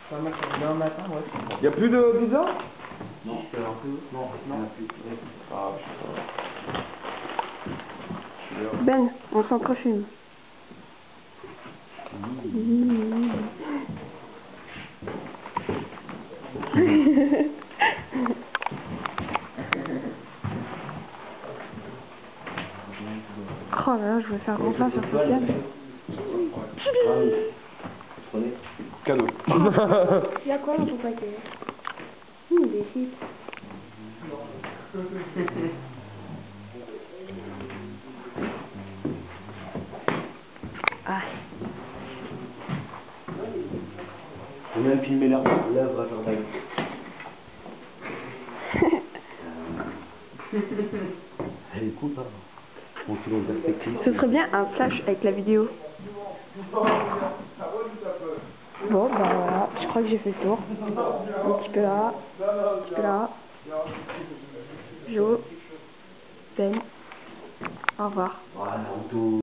Pas mal, demain matin, ouais. Y'a plus de pizza? Non, c'est un peu. Non, non. Ah, putain. Ben, on s'entrefume. Oh là là, je vais faire rentrer sur Sofiane. Cadeau. Il y a quoi dans ton paquet? Des chips. Ah. J'ai même filmé l'œuvre à Jordan. Elle est cool, hein. On se met en perspective. Ce serait bien un flash avec la vidéo. Bon, bah voilà, je crois que j'ai fait le tour. Un petit peu là, un petit peu là. Jo, Ben, au revoir. Voilà, on